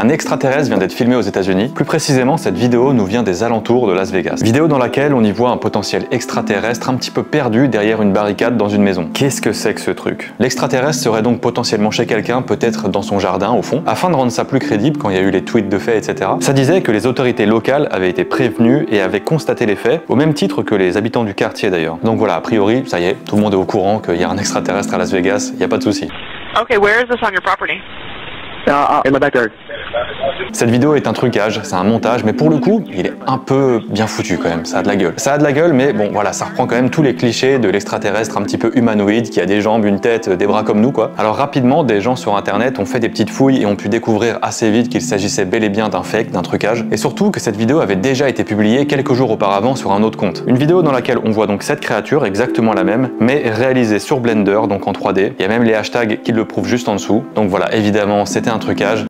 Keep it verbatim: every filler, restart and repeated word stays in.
Un extraterrestre vient d'être filmé aux États-Unis. Plus précisément, cette vidéo nous vient des alentours de Las Vegas. Vidéo dans laquelle on y voit un potentiel extraterrestre un petit peu perdu derrière une barricade dans une maison. Qu'est-ce que c'est que ce truc? L'extraterrestre serait donc potentiellement chez quelqu'un, peut-être dans son jardin au fond. Afin de rendre ça plus crédible, quand il y a eu les tweets de faits, et cetera, ça disait que les autorités locales avaient été prévenues et avaient constaté les faits, au même titre que les habitants du quartier d'ailleurs. Donc voilà, a priori, ça y est, tout le monde est au courant qu'il y a un extraterrestre à Las Vegas, il n'y a pas de souci. Okay, where is this on your property? Uh, in my backyard. Cette vidéo est un trucage, c'est un montage, mais pour le coup, il est un peu bien foutu quand même, ça a de la gueule. Ça a de la gueule, mais bon voilà, ça reprend quand même tous les clichés de l'extraterrestre un petit peu humanoïde, qui a des jambes, une tête, des bras comme nous quoi. Alors rapidement, des gens sur internet ont fait des petites fouilles et ont pu découvrir assez vite qu'il s'agissait bel et bien d'un fake, d'un trucage, et surtout que cette vidéo avait déjà été publiée quelques jours auparavant sur un autre compte. Une vidéo dans laquelle on voit donc cette créature, exactement la même, mais réalisée sur Blender, donc en trois D. Il y a même les hashtags qui le prouvent juste en dessous. Donc voilà, évidemment, c'était un trucage.